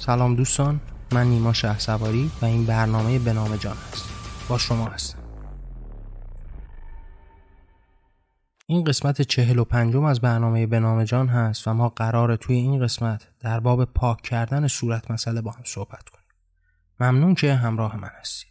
سلام دوستان، من نیما شهسواری و این برنامه به نام جان است. با شما هستم. این قسمت 45 از برنامه به نام جان هست و ما قراره توی این قسمت در باب پاک کردن صورت مسئله با هم صحبت کنیم. ممنون که همراه من هستید.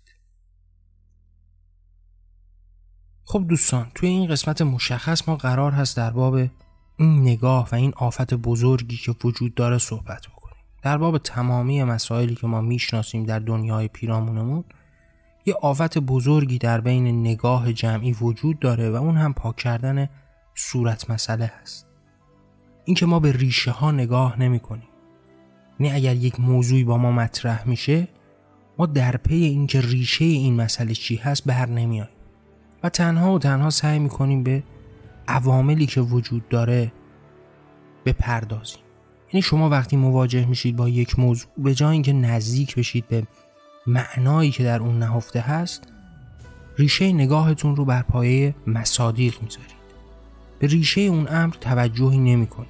خب دوستان، توی این قسمت مشخص ما قرار هست در باب این نگاه و این آفت بزرگی که وجود داره صحبت بکنیم. در باب تمامی مسائلی که ما میشناسیم در دنیای پیرامونمون یه آفت بزرگی در بین نگاه جمعی وجود داره و اون هم پاک کردن صورت مسئله هست. این که ما به ریشه ها نگاه نمی کنیم. یعنی اگر یک موضوعی با ما مطرح میشه ما در پی این که ریشه این مسئله چی هست بر نمیاییم و تنها سعی میکنیم به عواملی که وجود داره بپردازیم. یعنی شما وقتی مواجه میشید با یک موضوع به جای اینکه نزدیک بشید به معنایی که در اون نهفته هست، ریشه نگاهتون رو بر پایه مصادیق میذارید. به ریشه اون امر توجهی نمی کنید.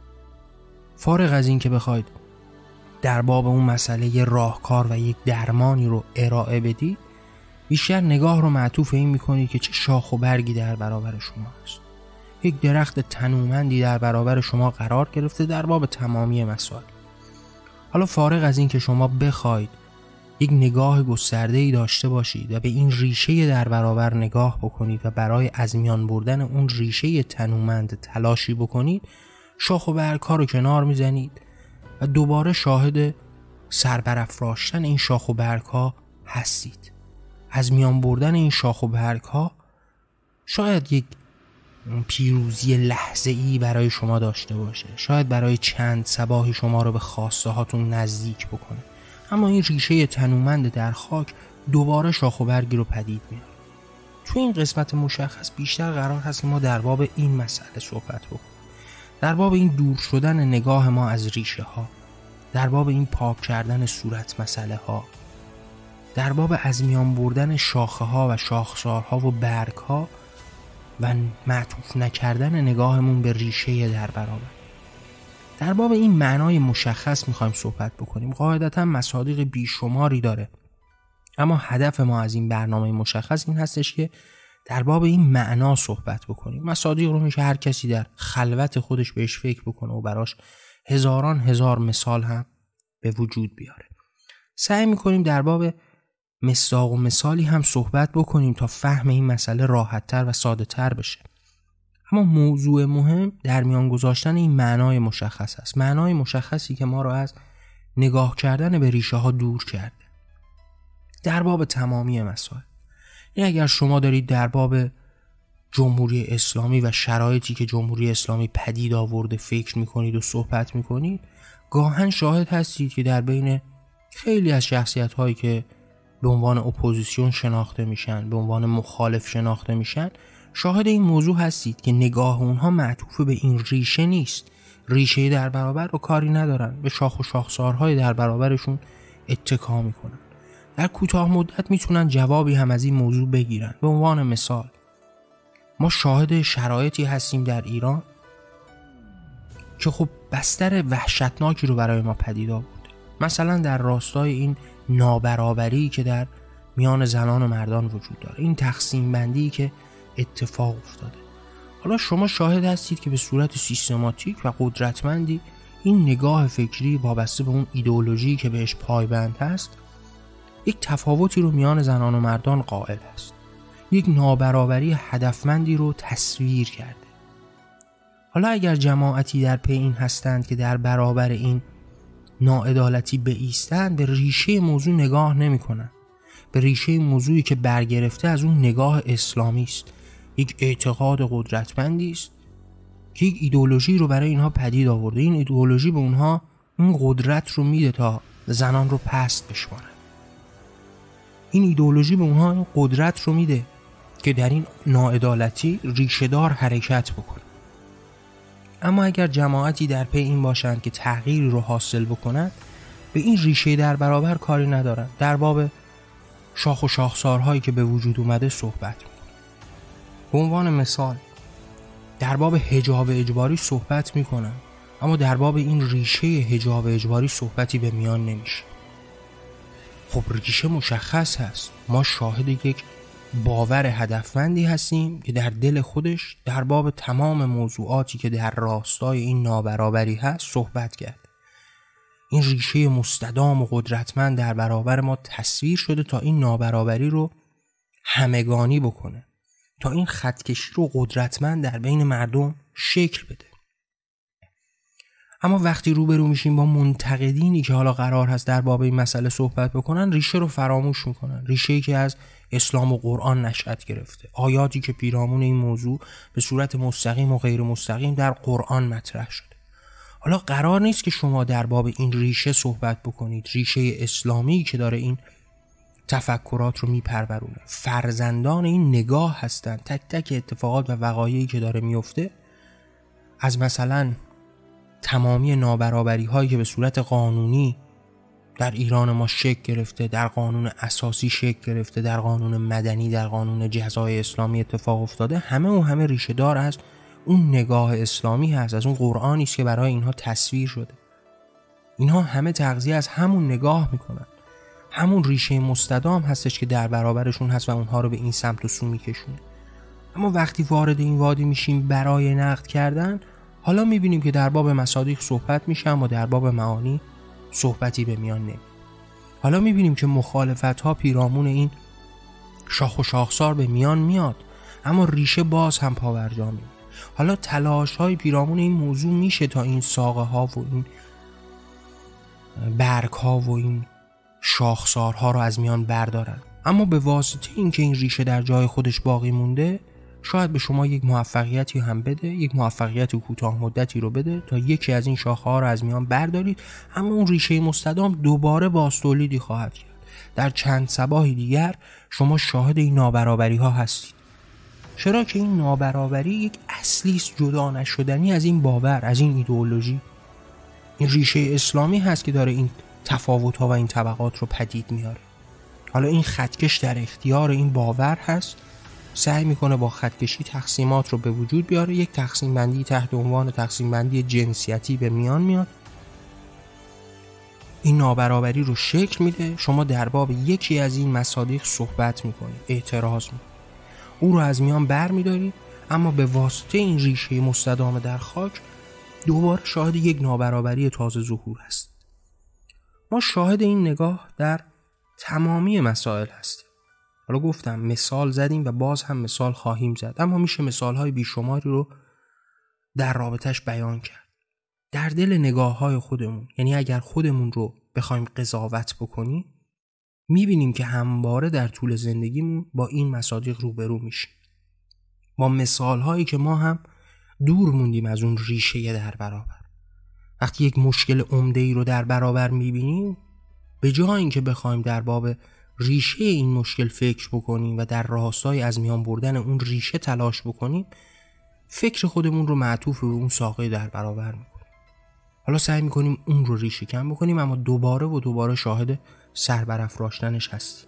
فارغ از این که بخواید در باب اون مسئله راهکار و یک درمانی رو ارائه بدید، بیشتر نگاه رو معطوف این میکنید که چه شاخ و برگی در برابر شما هست. یک درخت تنومندی در برابر شما قرار گرفته در باب تمامی مسائل. حالا فارغ از این که شما بخواید یک نگاه گسترده‌ای داشته باشید و به این ریشه در برابر نگاه بکنید و برای از میان بردن اون ریشه تنومند تلاشی بکنید، شاخ و برگ‌ها رو کنار میزنید و دوباره شاهد سربرافراشتن این شاخ و برگ‌ها هستید. از میان بردن این شاخ و برگ‌ها شاید یک پیروزی لحظه‌ای برای شما داشته باشه، شاید برای چند صباحی شما رو به خواسته هاتون نزدیک بکنه، اما این ریشه تنومند در خاک دوباره شاخ و برگی رو پدید میاره. تو این قسمت مشخص بیشتر قرار هست ما در باب این مسئله صحبت بکنیم، در باب این دور شدن نگاه ما از ریشه ها، در باب این پاک کردن صورت مسئله ها، در باب از میان بردن شاخه ها و شاخسارها و برگ ها و معطوف نکردن نگاهمون به ریشه در برابر. در باب این معنای مشخص میخوایم صحبت بکنیم. قاعدتا مصادیق بیشماری داره، اما هدف ما از این برنامه مشخص این هستش که در باب این معنا صحبت بکنیم. مصادیق رو میشه هر کسی در خلوت خودش بهش فکر بکنه و براش هزار مثال هم به وجود بیاره. سعی میکنیم در باب مصداق و مثالی هم صحبت بکنیم تا فهم این مسئله راحت‌تر و ساده‌تر بشه. اما موضوع مهم در میان گذاشتن این معنای مشخص است. معنای مشخصی که ما را از نگاه کردن به ریشه ها دور کرده. در باب تمامی مسائل. این اگر شما دارید در باب جمهوری اسلامی و شرایطی که جمهوری اسلامی پدید آورده فکر میکنید و صحبت میکنید، گاهن شاهد هستید که در بین خیلی از شخصیت هایی که به عنوان اپوزیسیون شناخته میشن، به عنوان مخالف شناخته میشن، شاهد این موضوع هستید که نگاه اونها معطوف به این ریشه نیست. ریشه در برابر رو کاری ندارن، به شاخ و شاخسارهای در برابرشون اتکا میکنن. در کوتاه مدت میتونن جوابی هم از این موضوع بگیرن. به عنوان مثال ما شاهد شرایطی هستیم در ایران که خب بستر وحشتناکی رو برای ما پدید آورده. مثلا در راستای این نابرابری که در میان زنان و مردان وجود داره، این تقسیم بندی که اتفاق افتاده. حالا شما شاهد هستید که به صورت سیستماتیک و قدرتمندی این نگاه فکری وابسته به اون ایدئولوژی که بهش پایبند هست یک تفاوتی رو میان زنان و مردان قائل است، یک نابرابری هدفمندی رو تصویر کرده. حالا اگر جماعتی در پی این هستند که در برابر این ناعدالتی بایستند، به ریشه موضوع نگاه نمی کنند، به ریشه موضوعی که برگرفته از اون نگاه اسلامی است، یک اعتقاد قدرتمندی است که یک ایدئولوژی رو برای اینها پدید آورده. این ایدئولوژی به اونها این قدرت رو میده تا زنان رو پست بشمارن. این ایدئولوژی به اونها این قدرت رو میده که در این ناعدالتی ریشه‌دار حرکت بکنن. اما اگر جماعتی در پی این باشند که تغییری رو حاصل بکنند، به این ریشه در برابر کاری ندارن. در باب شاخ و شاخسارهایی که به وجود اومده صحبت میکنن. به عنوان مثال در باب حجاب اجباری صحبت میکنن اما در باب این ریشه حجاب اجباری صحبتی به میان نمیشه. خب ریشه مشخص هست، ما شاهد یک باور هدفمندی هستیم که در دل خودش در باب تمام موضوعاتی که در راستای این نابرابری هست صحبت کرد. این ریشه مستدام و قدرتمند در برابر ما تصویر شده تا این نابرابری رو همگانی بکنه، تا این خطکشی رو قدرتمند در بین مردم شکل بده. اما وقتی روبرو میشیم با منتقدینی که حالا قرار هست در باب این مسئله صحبت بکنن، ریشه رو فراموش میکنن. ریشه‌ای که از اسلام و قرآن نشأت گرفته، آیاتی که پیرامون این موضوع به صورت مستقیم و غیر مستقیم در قرآن مطرح شده. حالا قرار نیست که شما در باب این ریشه صحبت بکنید، ریشه اسلامی که داره این تفکرات رو میپرورونه. فرزندان این نگاه هستن. تک تک اتفاقات و وقایعی که داره میفته، از مثلا تمامی نابرابری هایی که به صورت قانونی در ایران ما شکل گرفته، در قانون اساسی شکل گرفته، در قانون مدنی، در قانون جزای اسلامی اتفاق افتاده، همه ریشه دار از اون نگاه اسلامی هست، از اون قرآنی است که برای اینها تصویر شده. اینها همه تغذیه از همون نگاه میکنن، همون ریشه مستدام هستش که در برابرشون هست و اونها رو به این سمت و سو میکشونه. اما وقتی وارد این وادی میشیم برای نقد کردن، حالا میبینیم که در باب مصادیق صحبت میشه اما در باب معانی صحبتی به میان نمیاد. حالا میبینیم که مخالفت ها پیرامون این شاخ و شاخسار به میان میاد، اما ریشه باز هم پاورجا میمونه. حالا تلاش های پیرامون این موضوع میشه تا این ساقه ها و این برگ ها و این شاخسارها رو از میان بردارن، اما به واسطه اینکه این ریشه در جای خودش باقی مونده، شاید به شما یک موفقیتی هم بده، یک موفقیت کوتاه مدتی رو بده تا یکی از این شاخه ها رو از میان بردارید، اما اون ریشه مستدام دوباره بازتولیدی خواهد کرد. در چند صباح دیگر شما شاهد این نابرابری ها هستید. چرا که این نابرابری یک اصلی است جدا نشدنی از این باور، از این ایدئولوژی. این ریشه اسلامی هست که داره این تفاوت ها و این طبقات رو پدید میاره. حالا این خطکش در اختیار این باور هست، سعی میکنه با خطکشی تقسیمات رو به وجود بیاره. یک تقسیم بندی تحت عنوان تقسیم بندی جنسیتی به میان میاد، این نابرابری رو شکل میده. شما در باب یکی از این مصادیق صحبت میکنید، اعتراض میکنید، او رو از میان بر میدارید، اما به واسطه این ریشه مستدام در خاک دوباره شاهد یک نابرابری تازه ظهور هست. ما شاهد این نگاه در تمامی مسائل هستیم. حالا گفتم مثال زدیم و باز هم مثال خواهیم زد، اما میشه مثالهای بیشماری رو در رابطش بیان کرد. در دل نگاه‌های خودمون، یعنی اگر خودمون رو بخوایم قضاوت بکنیم، میبینیم که همواره در طول زندگیمون با این مصادیق روبرو میشیم، با مثالهایی که ما هم دور موندیم از اون ریشه در برابر. وقتی یک مشکل عمده‌ای رو در برابر میبینیم، به جای اینکه بخوایم در باب ریشه این مشکل فکر بکنیم و در راستای از میان بردن اون ریشه تلاش بکنیم، فکر خودمون رو معطوف به اون ساقه در برابر میکنیم. حالا سعی میکنیم اون رو ریشه کن بکنیم، اما دوباره و دوباره شاهد سربرافراشتنش هستیم.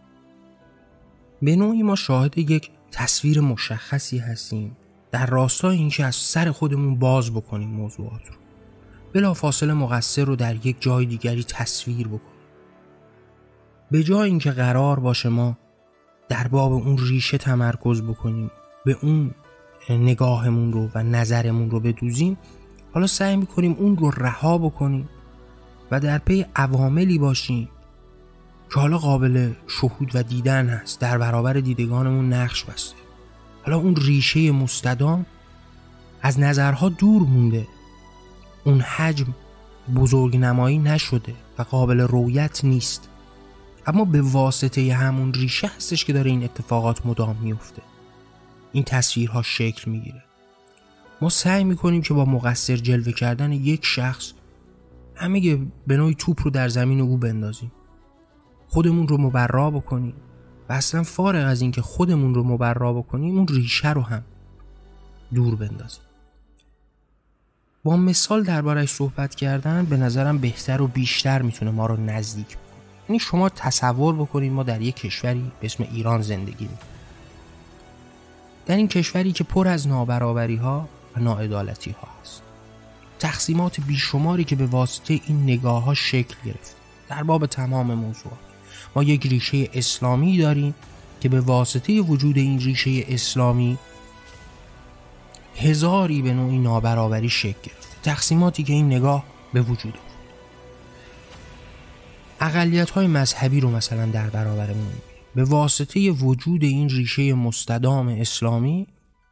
به نوعی ما شاهد یک تصویر مشخصی هستیم در راستای اینکه از سر خودمون باز بکنیم موضوعات رو، بلافاصله مقصر رو در یک جای دیگری تصویر بکنیم. به جای اینکه قرار باشه ما در باب اون ریشه تمرکز بکنیم، به اون نگاهمون رو و نظرمون رو بدوزیم، حالا سعی میکنیم اون رو رها بکنیم و در پی عواملی باشیم که حالا قابل شهود و دیدن هست، در برابر دیدگانمون نقش بسته. حالا اون ریشه مستدام از نظرها دور مونده، اون حجم بزرگ نمایی نشده و قابل رویت نیست، اما به واسطه همون ریشه هستش که داره این اتفاقات مدام میفته، این تصویرها شکل میگیره. ما سعی میکنیم که با مقصر جلوه کردن یک شخص همه به نوعی توپ رو در زمین او بندازیم، خودمون رو مبرا بکنیم و اصلا فارغ از این که خودمون رو مبرا بکنیم، اون ریشه رو هم دور بندازیم. با مثال درباره‌اش صحبت کردن به نظرم بهتر و بیشتر میتونه ما رو نزدیک بکنه. یعنی شما تصور بکنید ما در یک کشوری به اسم ایران زندگی میکنیم، در این کشوری که پر از نابرابری ها و ناعدالتی ها هست. تقسیمات بیشماری که به واسطه این نگاه ها شکل گرفت. در باب تمام موضوعات ما یک ریشه اسلامی داریم که به واسطه وجود این ریشه اسلامی هزاری به نوعی نابرابری شکل گرفت. تقسیماتی که این نگاه به وجود آورد. اقلیت‌های مذهبی رو مثلا در برابرمون می‌بینیم. به واسطه وجود این ریشه مستدام اسلامی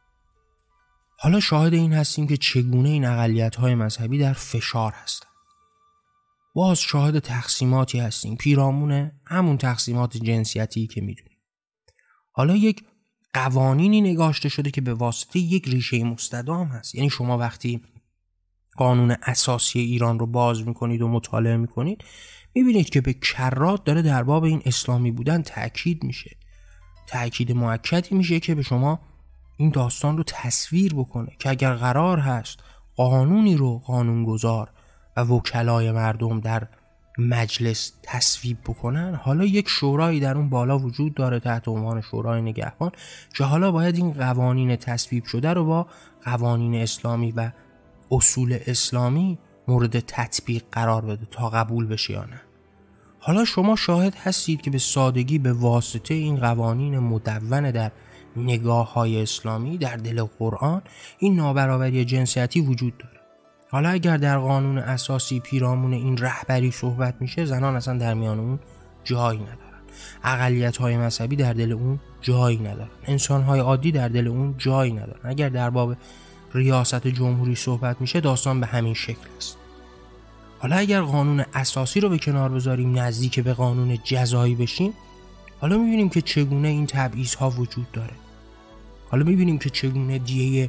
حالا شاهد این هستیم که چگونه این اقلیت‌های مذهبی در فشار هستند. باز شاهد تقسیماتی هستیم پیرامون همون تقسیمات جنسیتی که می‌دونیم. حالا یک قوانینی نگاشته شده که به واسطه یک ریشه مستدام هست. یعنی شما وقتی قانون اساسی ایران رو باز می‌کنید و مطالعه می‌کنید می‌بینید که به کرات داره در باب این اسلامی بودن تأکید میشه. تأکید مؤکدی میشه که به شما این داستان رو تصویر بکنه که اگر قرار هست قانونی رو قانونگذار و وکلای مردم در مجلس تصویب بکنن، حالا یک شورایی در اون بالا وجود داره تحت عنوان شورای نگهبان که حالا باید این قوانین تصویب شده رو با قوانین اسلامی و اصول اسلامی مورد تطبیق قرار بده تا قبول بشه یا نه. حالا شما شاهد هستید که به سادگی به واسطه این قوانین مدون در نگاه‌های اسلامی در دل قرآن این نابرابری جنسیتی وجود داره. حالا اگر در قانون اساسی پیرامون این رهبری صحبت میشه، زنان اصلا در میان اون جایی ندارن، اقلیت‌های مذهبی در دل اون جایی ندارن، انسان‌های عادی در دل اون جایی ندارن. اگر در باب ریاست جمهوری صحبت میشه داستان به همین شکل است. حالا اگر قانون اساسی رو به کنار بذاریم نزدیک به قانون جزایی بشیم، حالا میبینیم که چگونه این تبعیض‌ها وجود داره. حالا میبینیم که چگونه دیه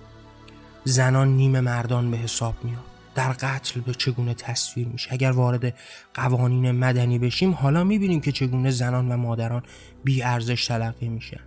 زنان نیم مردان به حساب میاد، در قتل به چگونه تصویر میشه. اگر وارد قوانین مدنی بشیم حالا میبینیم که چگونه زنان و مادران بی ارزش تلقی میشن.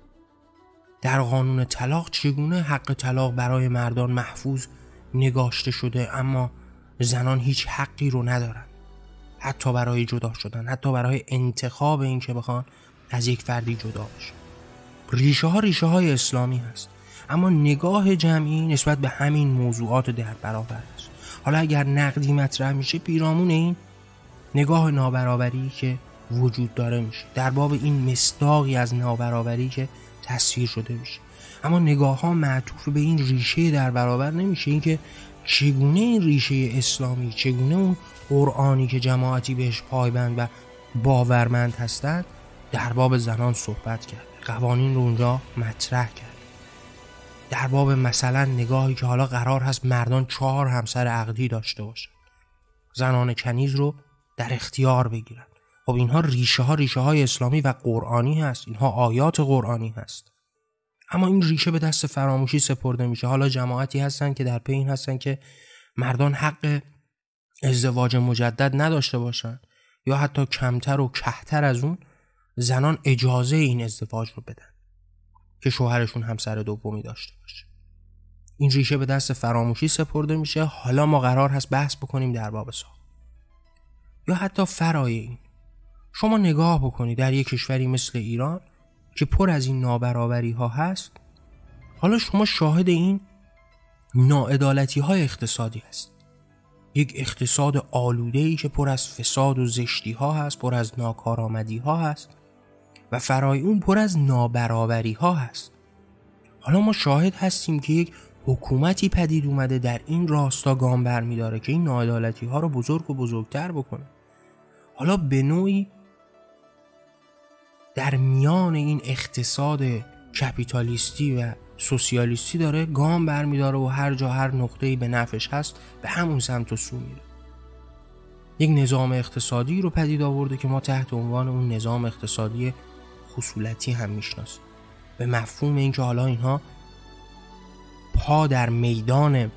در قانون طلاق چگونه حق طلاق برای مردان محفوظ نگاشته شده اما زنان هیچ حقی رو ندارن، حتی برای جدا شدن، حتی برای انتخاب این که بخوان از یک فردی جدا بشن. ریشه های اسلامی هست، اما نگاه جمعی نسبت به همین موضوعات در برابر است. حالا اگر نقدی مطرح میشه پیرامون این نگاه نابرابری که وجود داره میشه، در باب این مصداقی از نابرابری که تصویر شده میشه، اما نگاه ها معطوف به این ریشه در برابر نمیشه. این که چگونه این ریشه اسلامی، چگونه اون قرآنی که جماعتی بهش پایبند و باورمند هستند در باب زنان صحبت کرد، قوانین رو اونجا مطرح کرد. در باب مثلا نگاهی که حالا قرار هست مردان 4 همسر عقدی داشته باشن، زنان کنیز رو در اختیار بگیرن. خب اینها ریشه های اسلامی و قرآنی هست، اینها آیات قرآنی هست، اما این ریشه به دست فراموشی سپرده میشه. حالا جماعتی هستن که در پی این هستن که مردان حق ازدواج مجدد نداشته باشن یا حتی کمتر و کهتر از اون زنان اجازه این ازدواج رو بدن که شوهرشون همسر دومی داشته باشه. این ریشه به دست فراموشی سپرده میشه. حالا ما قرار هست بحث بکنیم در باب ساخت. یا حتی فرای این، شما نگاه بکنید در یک کشوری مثل ایران که پر از این نابرابری ها هست، حالا شما شاهد این ناعدالتی های اقتصادی هست. یک اقتصاد آلوده‌ای که پر از فساد و زشتی ها هست، پر از ناکارآمدی ها هست و فرای اون پر از نابرابری ها هست. حالا ما شاهد هستیم که یک حکومتی پدید اومده در این راستا گام برمی‌داره که این ناعدالتی ها رو بزرگ و بزرگتر بکنه. حالا به نوعی در میان این اقتصاد کپیتالیستی و سوسیالیستی داره گام برمی‌داره و هر جا هر نقطه‌ای به نفعش هست به همون سمت و سو میره. یک نظام اقتصادی رو پدید آورده که ما تحت عنوان اون نظام اقتصادی خصولتی هم میشناسیم، به مفهوم اینکه حالا اینها پا در میدان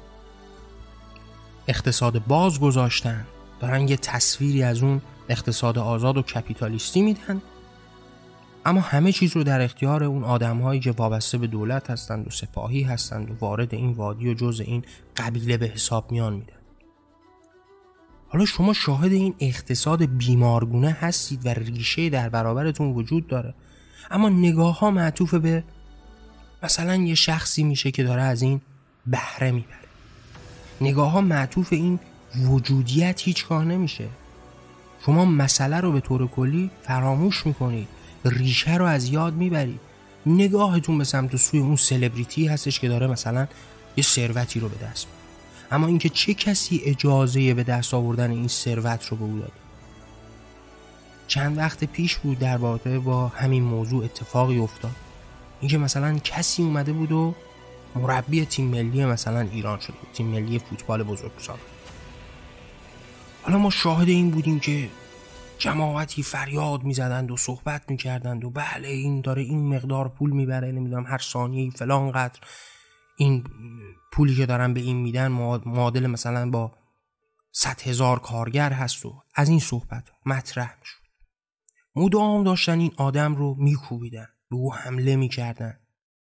اقتصاد باز گذاشتن، دارن یه تصویری از اون اقتصاد آزاد و کپیتالیستی میدن، اما همه چیز رو در اختیار اون آدم‌هایی که وابسته به دولت هستند و سپاهی هستند و وارد این وادی و جزء این قبیله به حساب میان میدن. حالا شما شاهد این اقتصاد بیمارگونه هستید و ریشه در برابرتون وجود داره، اما نگاه ها معطوف به مثلا یه شخصی میشه که داره از این بهره میبره. نگاه ها معطوف این وجودیت هیچگاه نمیشه. شما مسئله رو به طور کلی فراموش میکنید، ریشه رو از یاد میبرید. نگاهتون به سمت و سوی اون سلبریتی هستش که داره مثلا یه ثروتی رو به دست میاره، اما اینکه چه کسی اجازه به دست آوردن این ثروت رو به او داده. چند وقت پیش بود در واقع با همین موضوع اتفاقی افتاد، اینکه مثلا کسی اومده بود و مربی تیم ملی مثلا ایران شده، تیم ملی فوتبال بزرگسال. حالا ما شاهد این بودیم که جماعتی فریاد میزدند و صحبت میکردند و بله این داره این مقدار پول میبره، نمیدونم هر ثانیه فلان قدر این پولی که دارن به این میدن معادل مثلا با 100,000 کارگر هست و از این صحبت مطرح میشد. مدام داشتن این آدم رو میکوبیدن، به او حمله میکردن.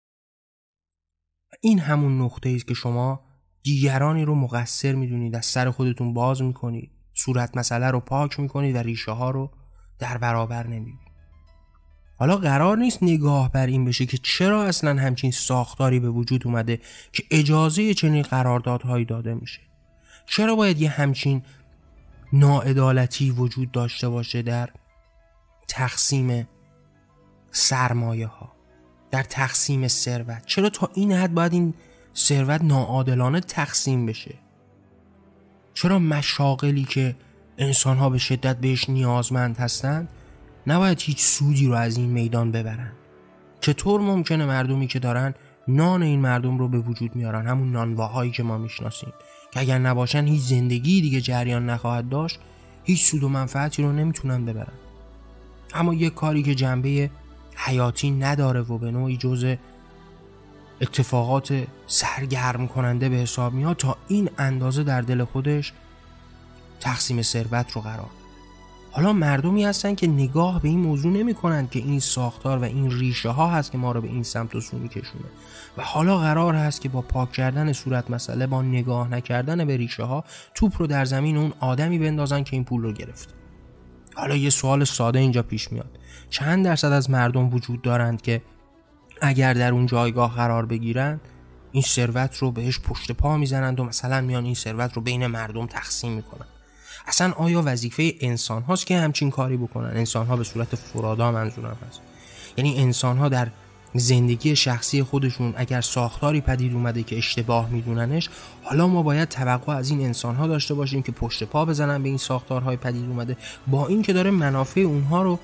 این همون نقطه است که شما دیگرانی رو مقصر میدونید، از سر خودتون باز میکنید، صورت مسئله رو پاک میکنید و ریشه ها رو در برابر نمیبینید. حالا قرار نیست نگاه بر این بشه که چرا اصلا همچین ساختاری به وجود اومده که اجازه چنین قراردادهایی داده میشه. چرا باید یه همچین ناعدالتی وجود داشته باشه در تقسیم سرمایه ها، در تقسیم ثروت؟ چرا تا این حد باید این ثروت ناعادلانه تقسیم بشه؟ چرا مشاغلی که انسان ها به شدت بهش نیازمند هستند نباید هیچ سودی رو از این میدان ببرن؟ چطور ممکنه مردمی که دارن نان این مردم رو به وجود میارن، همون نانواهایی که ما میشناسیم، که اگر نباشن هیچ زندگی دیگه جریان نخواهد داشت، هیچ سود و منفعتی رو نمیتونن ببرن، اما یک کاری که جنبه حیاتی نداره و به نوعی جزء اتفاقات سرگرم کننده به حساب میاد، تا این اندازه در دل خودش تقسیم ثروت رو قرار. حالا مردمی هستن که نگاه به این موضوع نمی کنند که این ساختار و این ریشه ها هست که ما رو به این سمت و سو میکشونه، و حالا قرار هست که با پاک کردن صورت مسئله، با نگاه نکردن به ریشه ها، توپ رو در زمین اون آدمی بندازن که این پول رو گرفت. حالا یه سوال ساده اینجا پیش میاد: چند درصد از مردم وجود دارند که اگر در اون جایگاه قرار بگیرن این ثروت رو بهش پشت پا میزنند و مثلا میان این ثروت رو بین مردم تقسیم میکنن؟ اصلا آیا وظیفه انسان هاست که همچین کاری بکنن؟ انسان ها به صورت فرادا منظورم هست، یعنی انسان ها در زندگی شخصی خودشون اگر ساختاری پدید اومده که اشتباه میدوننش، حالا ما باید توقع از این انسان ها داشته باشیم که پشت پا بزنن به این ساختارهای پدید اومده، با این که داره منافع اونها رو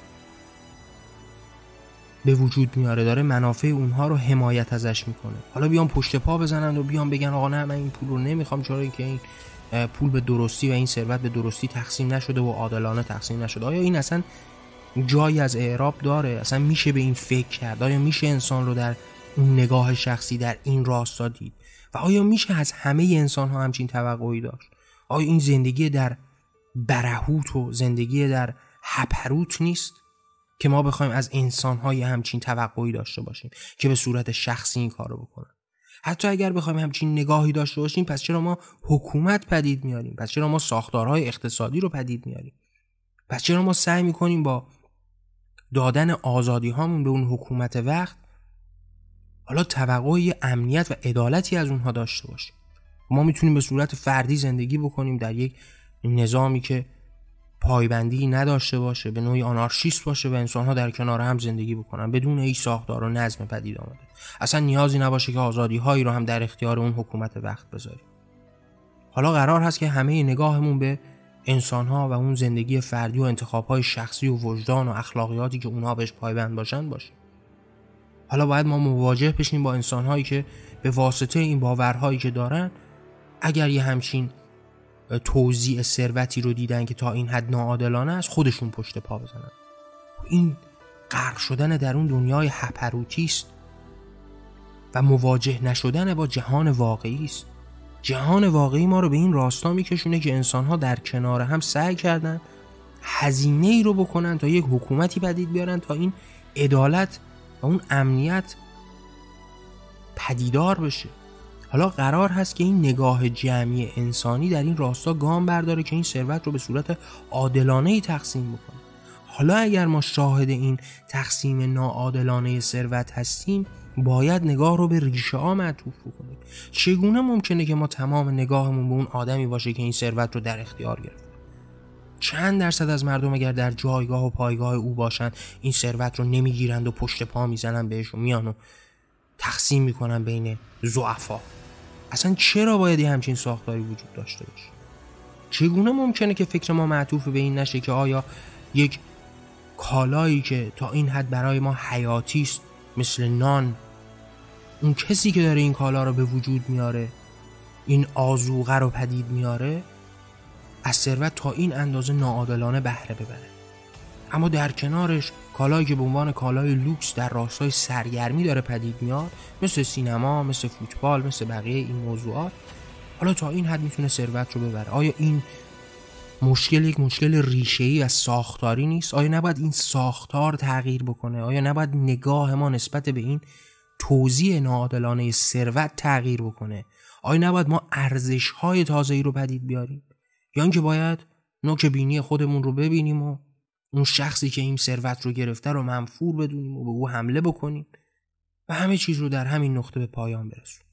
به وجود میاره، داره منافع اونها رو حمایت ازش میکنه. حالا بیان پشت پا بزنن و بیان بگن آقا نه من این پول رو نمیخوام، چرا که این پول به درستی و این ثروت به درستی تقسیم نشده و عادلانه تقسیم نشده. آیا این اصلا جایی از اعراب داره؟ اصلا میشه به این فکر کرد؟ آیا میشه انسان رو در اون نگاه شخصی در این راستا دید؟ و آیا میشه از همه انسان ها همچین توقعی داشت؟ آیا این زندگی در برهوت و زندگی در هپروت نیست که ما بخوایم از انسان های همچین توقعی داشته باشیم که به صورت شخصی این کارو بکنن؟ حتی اگر بخوایم همچین نگاهی داشته باشیم، پس چرا ما حکومت پدید میاریم؟ پس چرا ما ساختارهای اقتصادی رو پدید میاریم؟ پس چرا ما سعی میکنیم با دادن آزادی هامون به اون حکومت وقت حالا توقع امنیت و عدالتی از اونها داشته باشیم؟ ما میتونیم به صورت فردی زندگی بکنیم در یک نظامی که پایبندی نداشته باشه، به نوعی آنارشیست باشه و انسان‌ها در کنار هم زندگی بکنن بدون هیچ ساختار و نظم پدید آمده. اصلا نیازی نباشه که آزادی‌هایی رو هم در اختیار اون حکومت وقت بذاریم. حالا قرار هست که همه نگاهمون به انسان‌ها و اون زندگی فردی و انتخاب‌های شخصی و وجدان و اخلاقیاتی که اونها بهش پایبند باشن باشه. حالا باید ما مواجه بشیم با انسان‌هایی که به واسطه این باورهایی که دارن، اگر یه همچین توزیع ثروتی رو دیدن که تا این حد ناعادلانه است، خودشون پشت پا بزنن. این غرق شدن در اون دنیای هپروتی است و مواجه نشدن با جهان واقعی است. جهان واقعی ما رو به این راستا میکشونه که انسان‌ها در کنار هم سعی کردن هزینه ای رو بکنن تا یک حکومتی پدید بیارن تا این عدالت و اون امنیت پدیدار بشه. حالا قرار هست که این نگاه جمعی انسانی در این راستا گام برداره که این ثروت رو به صورت عادلانه‌ای تقسیم بکنه. حالا اگر ما شاهد این تقسیم ناعادلانه ثروت هستیم، باید نگاه رو به ریشه ها معطوف بکنیم. چگونه ممکنه که ما تمام نگاهمون به اون آدمی باشه که این ثروت رو در اختیار گرفت؟ چند درصد از مردم اگر در جایگاه و پایگاه او باشن این ثروت رو نمیگیرند و پشت پا میزنن بهش و میان و تقسیم میکنن بین ضعفا؟ اصلا چرا باید همچین ساختاری وجود داشته باشه؟ چگونه ممکنه که فکر ما معطوف به این نشه که آیا یک کالایی که تا این حد برای ما حیاتی است مثل نان، اون کسی که داره این کالا رو به وجود میاره، این آذوقه رو پدید میاره، از ثروت تا این اندازه ناعادلانه بهره ببره؟ اما در کنارش کالایی که به عنوان کالای لوکس در راستای سرگرمی داره پدید میاد، مثل سینما، مثل فوتبال، مثل بقیه این موضوعات، حالا تا این حد میتونه ثروت رو ببره. آیا این مشکل یک مشکل ریشه‌ای و ساختاری نیست؟ آیا نباید این ساختار تغییر بکنه؟ آیا نباید نگاه ما نسبت به این توزیع ناعادلانه ثروت تغییر بکنه؟ آیا نباید ما ارزش‌های تازه‌ای رو پدید بیاریم؟ یا اینکه باید نوک بینی خودمون رو ببینیم و اون شخصی که این ثروت رو گرفته رو منفور بدونیم و به او حمله بکنیم و همه چیز رو در همین نقطه به پایان برسونیم؟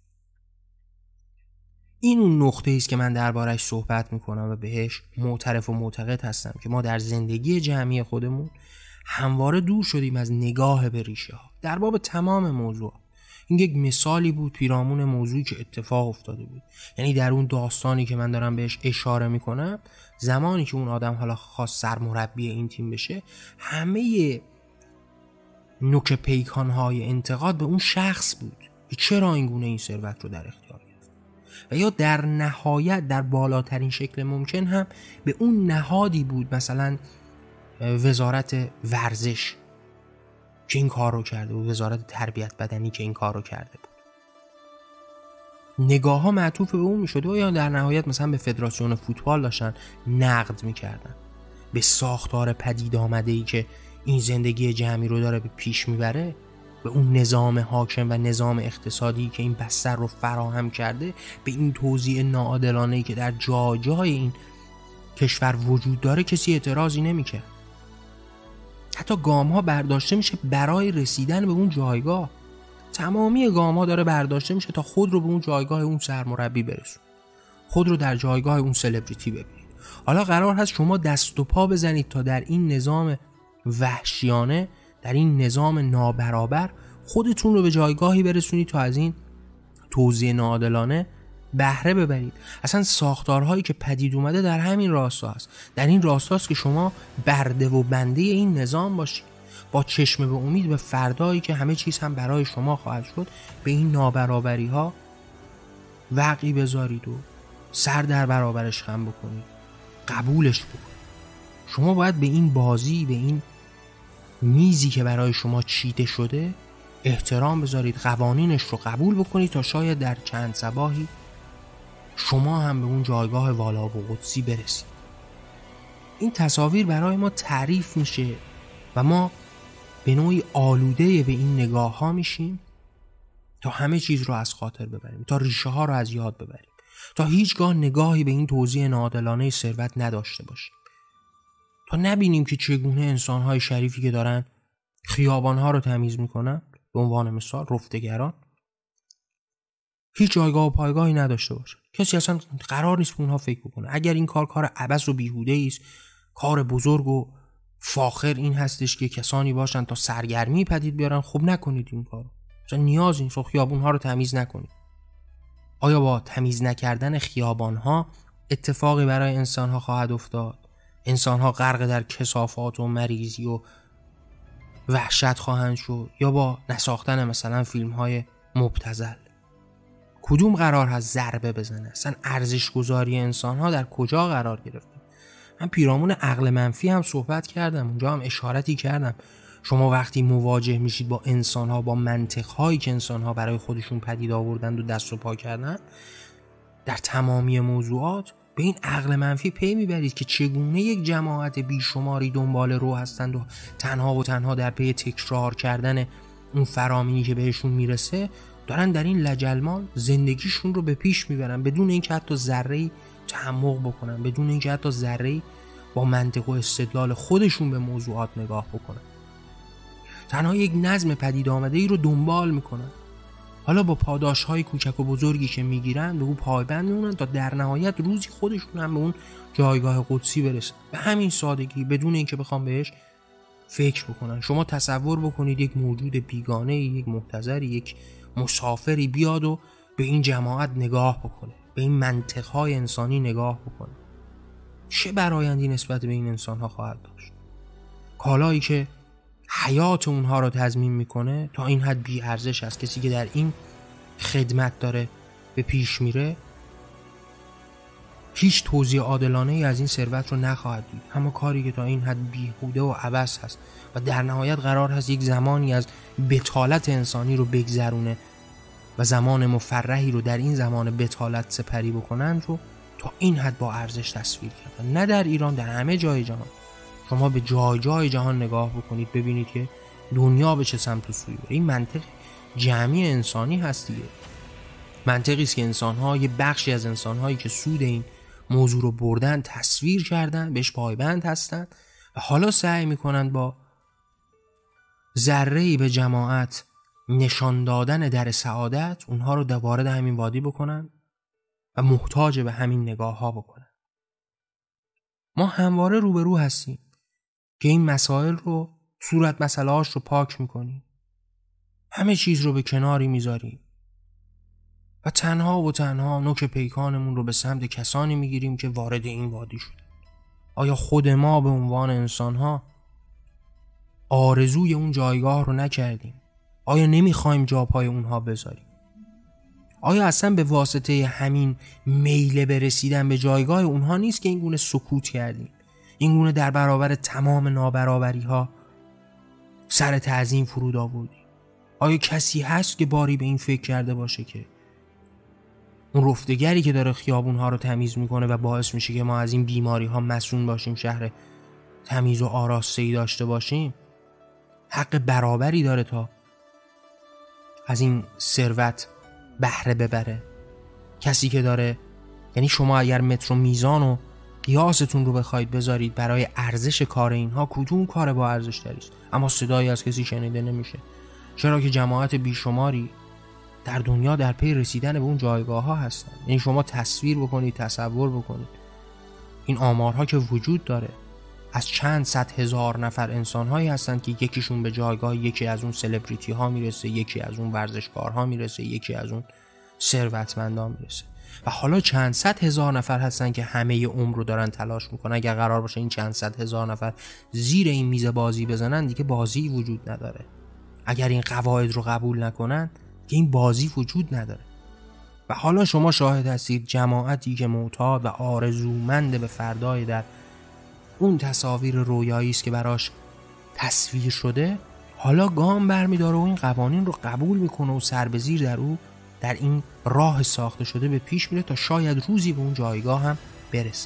این اون نقطه‌ای است که من دربارش صحبت میکنم و بهش معترف و معتقد هستم که ما در زندگی جمعی خودمون همواره دور شدیم از نگاه به ریشه ها در باب تمام موضوع. این یک مثالی بود پیرامون موضوعی که اتفاق افتاده بود. یعنی در اون داستانی که من دارم بهش اشاره میکنم، زمانی که اون آدم حالا خواست سرمربی این تیم بشه، همه نوک پیکانهای انتقاد به اون شخص بود که چرا این گونه این ثروت رو در اختیار گرفت، و یا در نهایت در بالاترین شکل ممکن هم به اون نهادی بود، مثلا وزارت ورزش که این کار رو کرده بود، وزارت تربیت بدنی که این کار رو کرده بود، نگاه ها معطوف به اون می شده، و یا در نهایت مثلا به فدراسیون فوتبال داشتن نقد می کردن به ساختار پدید آمده‌ای که این زندگی جمعی رو داره به پیش میبره، به اون نظام حاکم و نظام اقتصادی که این بستر رو فراهم کرده، به این توزیع ناعادلانه‌ای که در جای این کشور وجود داره کسی اعتراضی نمی‌کنه. حتی گام‌ها برداشته میشه برای رسیدن به اون جایگاه. تمامی گام‌ها داره برداشته میشه تا خود رو به اون جایگاه اون سرمربی برسون، خود رو در جایگاه اون سلبریتی ببینید. حالا قرار هست شما دست و پا بزنید تا در این نظام وحشیانه، در این نظام نابرابر خودتون رو به جایگاهی برسونید تا از این توزیع ناعادلانه بهره ببرید. اصلا ساختارهایی که پدید اومده در همین راستا است. در این راستاست که شما برده و بنده این نظام باشید، با چشم به امید به فردایی که همه چیز هم برای شما خواهد شد، به این نابرابری ها وقعی بذارید و سر در برابرش خم بکنید، قبولش بکنید. شما باید به این بازی، به این میزی که برای شما چیده شده احترام بذارید، قوانینش رو قبول بکنید تا شاید در چند صباحی شما هم به اون جایگاه والا و قدسی برسید. این تصاویر برای ما تعریف میشه و ما به نوعی آلوده به این نگاه ها میشیم تا همه چیز رو از خاطر ببریم، تا ریشه ها رو از یاد ببریم، تا هیچگاه نگاهی به این توزیع ناعادلانه ثروت نداشته باشیم، تا نبینیم که چگونه انسان‌های شریفی که دارن خیابان‌ها رو تمیز میکنن، به عنوان مثال رفتگران، هیچ جایگاه و پایگاهی نداشته باشه. کسی اصلا قرار نیست به اونها فکر بکنه. اگر این کار عبث و بیهوده است، کار بزرگ و فاخر این هستش که کسانی باشن تا سرگرمی پدید بیارن، خب نکنید این کارو. اصلا نیازی نیست خیابان‌ها رو تمیز نکنید. آیا با تمیز نکردن خیابان‌ها اتفاقی برای انسان‌ها خواهد افتاد؟ انسان‌ها غرق در کثافات و مریضی و وحشت خواهند شد، یا با نساختن مثلا فیلم‌های مبتذل؟ کدوم قرار هست ضربه بزنه؟ اصلا ارزش گذاری انسان‌ها در کجا قرار گرفته؟ من پیرامون عقل منفی هم صحبت کردم، اونجا هم اشارتی کردم. شما وقتی مواجه میشید با انسان‌ها، با منطق‌هایی که انسان‌ها برای خودشون پدید آوردند و دست و پا کردن در تمامی موضوعات، به این عقل منفی پی میبرید که چگونه یک جماعت بیشماری دنبال رو هستند و تنها در پی تکرار کردن اون فرامینی که بهشون میرسه دارن در این لجلمان زندگیشون رو به پیش میبرن، بدون اینکه حتی ذره‌ای تعمق بکنن، بدون اینکه حتی ذره‌ای با منطق و استدلال خودشون به موضوعات نگاه بکنن. تنها یک نظم پدید آمده ای رو دنبال میکنن. حالا با پاداش‌های کوچک و بزرگی که میگیرن به اون پایبند میمونن تا در نهایت روزی خودشون هم به اون جایگاه قدسی برسن. به همین سادگی، بدون اینکه بخوام بهش فکر بکنن. شما تصور بکنید یک موجود بیگانه، یک محتضری، یک مسافری بیاد و به این جماعت نگاه بکنه، به این منطق‌های انسانی نگاه بکنه. چه برآیندی نسبت به این انسان‌ها خواهد داشت؟ کالایی که حیات اونها رو تضمین میکنه تا این حد بی ارزش است. کسی که در این خدمت داره به پیش میره هیچ توزیع عادلانه ای از این ثروت رو نخواهد دید. اما کاری که تا این حد بیهوده و عبث هست و در نهایت قرار هست یک زمانی از بتالت انسانی رو بگذرونه و زمان مفرحی رو در این زمان بتالت سپری بکنند رو تا این حد با ارزش تصویر کردن. نه در ایران، در همه جای جهان. شما به جای جای جهان نگاه بکنید ببینید که دنیا به چه سمت و سوی بره. این منطق جمعی انسانی هست دیگه. منطقی است که انسان‌ها، یه بخشی از انسان‌هایی که سود این موضوع رو بردن تصویر کردن، بهش پایبند هستن و حالا سعی میکنن با ذره‌ای به جماعت نشان دادن در سعادت اونها رو وارد همین وادی بکنن و محتاج به همین نگاه‌ها بکنن. ما همواره روبرو هستیم که این مسائل رو، صورت مسئله‌هاش رو پاک میکنیم، همه چیز رو به کناری میذاریم و تنها نوک پیکانمون رو به سمت کسانی میگیریم که وارد این وادی شدن. آیا خود ما به عنوان انسان‌ها آرزوی اون جایگاه رو نکردیم؟ آیا نمیخوایم جا پای اونها بذاریم؟ آیا اصلا به واسطه همین میل برسیدن به جایگاه اونها نیست که این گونه سکوت کردیم؟ این گونه در برابر تمام نابرابری ها سر تعظیم فرود آوردیم؟ آیا کسی هست که باری به این فکر کرده باشه که اون رفتگری که داره خیابون ها رو تمیز میکنه و باعث میشه که ما از این بیماری ها مسئول باشیم، شهر تمیز و آراسته‌ای داشته باشیم، حق برابری داره تا از این ثروت بهره ببره؟ کسی که داره، یعنی شما اگر متر و میزان و قیاستون رو بخواید بذارید برای ارزش کار اینها، کدوم کار با ارزش تری است؟ اما صدایی از کسی شنیده نمیشه. چرا که جماعت بیشماری در دنیا در پی رسیدن به اون جایگاه ها هستن. یعنی شما تصویر بکنید، تصور بکنید این آمارها که وجود داره، از چند صد هزار نفر انسان هایی هستن که یکیشون به جایگاه یکی از اون سلبریتی ها میرسه، یکی از اون ورزشکارها میرسه، یکی از اون ثروتمندان میرسه و حالا چند صد هزار نفر هستن که همه عمر رو دارن تلاش میکنن. اگر قرار باشه این چند صد هزار نفر زیر این میز بازی بزنن دیگه بازی وجود نداره. اگر این قواعد رو قبول نکنن که این بازی وجود نداره. و حالا شما شاهد هستید جماعتی که معتاد و آرزومند به فردای در اون تصاویر رویایی است که براش تصویر شده، حالا گام برمی‌داره و این قوانین رو قبول میکنه و سر به زیر در این راه ساخته شده به پیش میره تا شاید روزی به اون جایگاه هم برسه.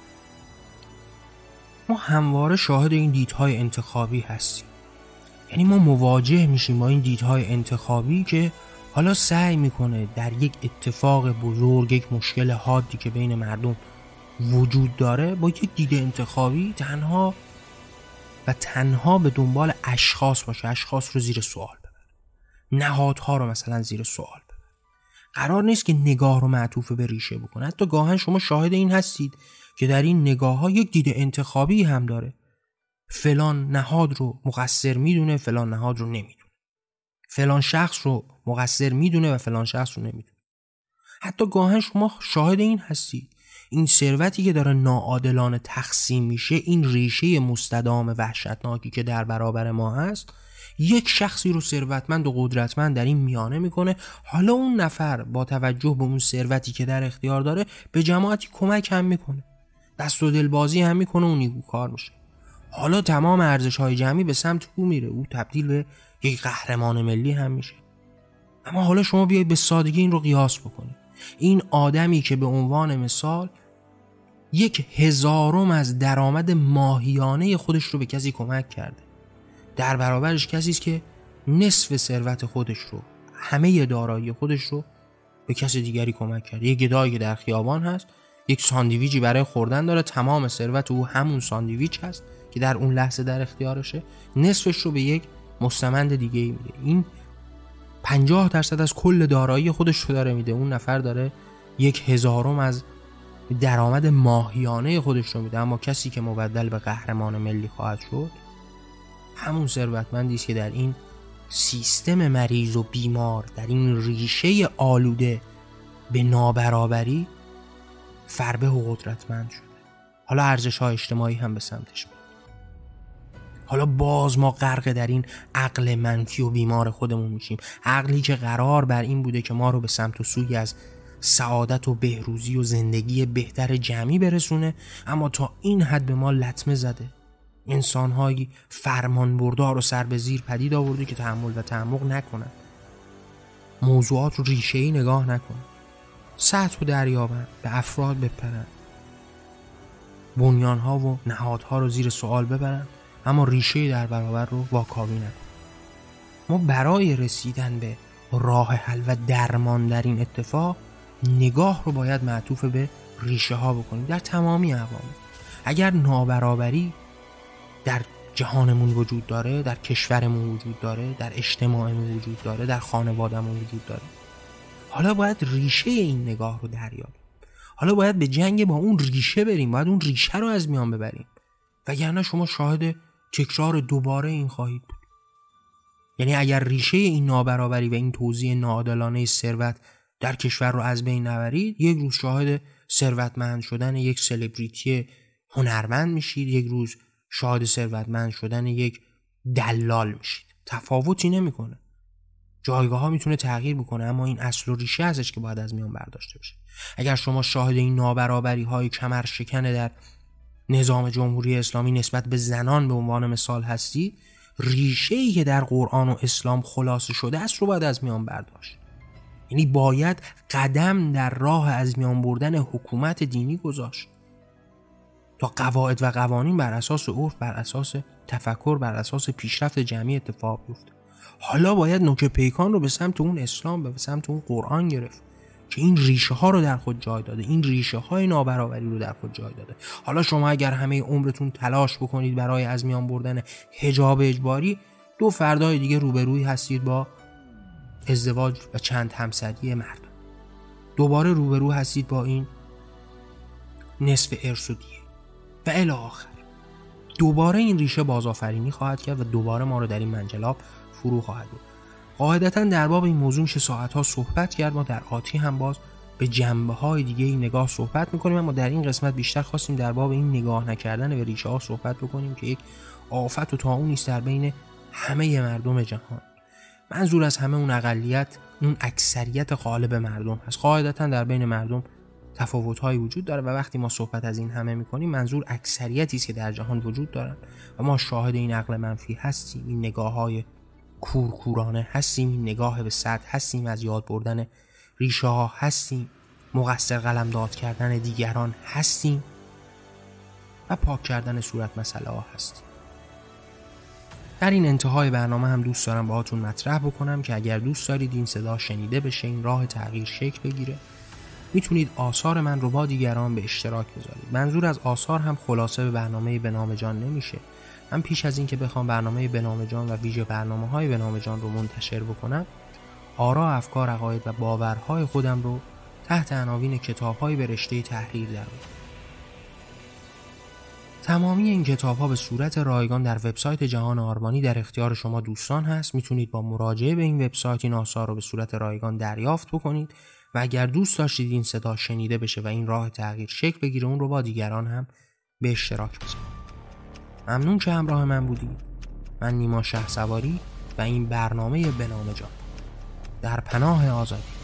ما همواره شاهد این دیدهای انتخابی هستیم. یعنی ما مواجه میشیم با این دیدهای انتخابی که حالا سعی میکنه در یک اتفاق بزرگ، یک مشکل حادی که بین مردم وجود داره، با یک دید انتخابی تنها به دنبال اشخاص باشه، اشخاص رو زیر سوال ببره، نهادها رو مثلا زیر سوال ببره. قرار نیست که نگاه رو معطوف به ریشه بکنه. حتی گاهن شما شاهد این هستید که در این نگاه ها یک دید انتخابی هم داره. فلان نهاد رو مقصر میدونه، فلان نهاد رو نمیدونه. فلان شخص رو مقصر میدونه و فلان شخص رو نمیدونه. حتی گاهن شما شاهد این هستید این ثروتی که داره ناعادلانه تقسیم میشه، این ریشه مستدام وحشتناکی که در برابر ما هست، یک شخصی رو ثروتمند و قدرتمند در این میانه میکنه. حالا اون نفر با توجه به اون ثروتی که در اختیار داره به جماعتی کمک هم میکنه، دست و دل بازی هم میکنه و نیکوکار میشه. حالا تمام ارزش‌های جمعی به سمت او میره، او تبدیل به یک قهرمان ملی هم میشه. اما حالا شما بیایید به سادگی این رو قیاس بکنید. این آدمی که به عنوان مثال 1/1000 از درآمد ماهیانه خودش رو به کسی کمک کرده، در برابرش کسی است که نصف ثروت خودش رو، همه دارایی خودش رو به کسی دیگری کمک کرده. یک گدایی که در خیابان هست، یک ساندویچی برای خوردن داره، تمام ثروت او همون ساندویچ هست که در اون لحظه در اختیارشه، نصفش رو به یک مستمند دیگه ای میده. این 50% از کل دارایی خودش رو داره میده. اون نفر داره 1/1000 از درآمد ماهیانه خودش رو میده. اما کسی که مبدل به قهرمان ملی خواهد شد همون ثروتمندی است که در این سیستم مریض و بیمار، در این ریشه آلوده به نابرابری فربه و قدرتمند شده. حالا ارزش‌های اجتماعی هم به سمتش میره. حالا باز ما غرق در این عقل منفی و بیمار خودمون میشیم. عقلی که قرار بر این بوده که ما رو به سمت و سوی از سعادت و بهروزی و زندگی بهتر جمعی برسونه، اما تا این حد به ما لطمه زده. انسان‌هایی فرمانبردار و سر به زیر پدید آورده که تحمل و تعمق نکنن، موضوعات رو ریشه‌ای نگاه نکنن، سطح رو دریابن، به افراد بپرن، بنیان‌ها و نهادها رو زیر سوال ببرن، اما ریشه‌ای در برابر رو واکاوی نکنن. ما برای رسیدن به راه حل و درمان در این اتفاق نگاه رو باید معطوف به ریشه ها بکنیم در تمامی عوامل. اگر نابرابری در جهانمون وجود داره، در کشورمون وجود داره، در اجتماعمون وجود داره، در خانوادهمون وجود داره، حالا باید ریشه این نگاه رو دریابیم. حالا باید به جنگ با اون ریشه بریم، باید اون ریشه رو از میان ببریم، وگرنه شما شاهد تکرار دوباره این خواهید بود. یعنی اگر ریشه این نابرابری و این توزیع ناعادلانه ثروت در کشور رو از بین نبرید، یک روز شاهد ثروتمند شدن یک سلبریتی هنرمند میشید، یک روز شاهد ثروتمند شدن یک دلال میشید. تفاوتی نمیکنه. جایگاه ها میتونه تغییر بکنه، اما این اصل و ریشه ازش که باید از میان برداشته بشه. اگر شما شاهد این نابرابری های کمر شکنه در نظام جمهوری اسلامی نسبت به زنان به عنوان مثال هستی، ریشه‌ای که در قرآن و اسلام خلاصه شده است رو باید از میان برداشت. یعنی باید قدم در راه از میان بردن حکومت دینی گذاشت تا قواعد و قوانین بر اساس عرف، بر اساس تفکر، بر اساس پیشرفت جمعی اتفاق بیفته. حالا باید نوک پیکان رو به سمت اون اسلام، به سمت اون قرآن گرفت که این ریشه ها رو در خود جای داده، این ریشه های نابرابری رو در خود جای داده. حالا شما اگر همه عمرتون تلاش بکنید برای از میان بردن حجاب اجباری، 2 فردای دیگه روبروی هستید با ازدواج و چند همسری مردم، دوباره روبرو هستید با این نصف ارث و دیه و الی آخر. دوباره این ریشه بازآفرینی خواهد کرد و دوباره ما رو در این منجلاب فرو خواهد برد. قاعدتاً در باب این موضوع میشه ساعت‌ها صحبت کرد. ما در آتی هم باز به جنبه‌های دیگه این نگاه صحبت می‌کنیم، اما در این قسمت بیشتر خواستیم در باب این نگاه نکردن به ریشه‌ها صحبت بکنیم که یک آفت و طاعونی است در بین همه مردم جهان. منظور از همه اون اقلیت، اون اکثریت غالب مردم هست. قاعدتاً در بین مردم تفاوت‌هایی وجود داره و وقتی ما صحبت از این همه می‌کنیم منظور اکثریتی است که در جهان وجود دارن و ما شاهد این عقل منفی هستیم، این نگاه‌های کورکورانه هستیم، این نگاه به سطح هستیم، از یاد بردن ریشه ها هستیم، مقصر قلمداد کردن دیگران هستیم و پاک کردن صورت مسئله ها هستیم. در این انتهای برنامه هم دوست دارم باهاتون مطرح بکنم که اگر دوست دارید این صدا شنیده بشه، این راه تغییر شکل بگیره، میتونید آثار من رو با دیگران به اشتراک بذارید. منظور از آثار هم خلاصه به برنامه به نام جان نمیشه. من پیش از این که بخوام برنامه به نام جان و ویژه برنامه‌های به نام جان رو منتشر بکنم، آرا، افکار، عقاید و باورهای خودم رو تحت عناوین کتاب‌های به رشته تحریر درآوردم. تمامی این کتاب‌ها به صورت رایگان در وبسایت جهان آرمانی در اختیار شما دوستان هست. میتونید با مراجعه به این وبسایت این آثار رو به صورت رایگان دریافت بکنید و اگر دوست داشتید این صدا شنیده بشه و این راه تغییر شکل بگیره، اون رو با دیگران هم به اشتراک بذارید. ممنون که همراه من بودید. من نیما شهسواری و این برنامه به نام جان، در پناه آزادی.